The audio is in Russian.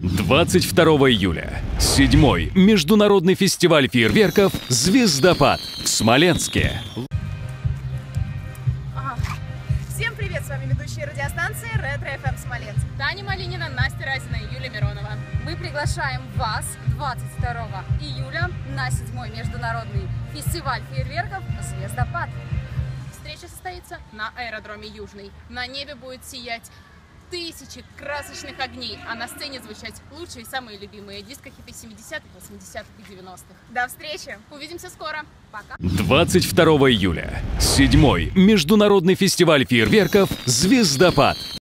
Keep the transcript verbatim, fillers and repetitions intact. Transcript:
двадцать второго июля. Седьмой международный фестиваль фейерверков «Звездопад» в Смоленске. Всем привет, с вами ведущие радиостанции Ретро эф эм Смоленск. Таня Малинина, Настя Разина и Юлия Миронова. Мы приглашаем вас двадцать второго июля на седьмой международный фестиваль фейерверков «Звездопад». Встреча состоится на аэродроме Южный. На небе будет сиять тысячи красочных огней, а на сцене звучать лучшие и самые любимые диско-хиты семидесятых, восьмидесятых и девяностых. До встречи! Увидимся скоро. Пока! двадцать второго июля. Седьмой международный фестиваль фейерверков «Звездопад».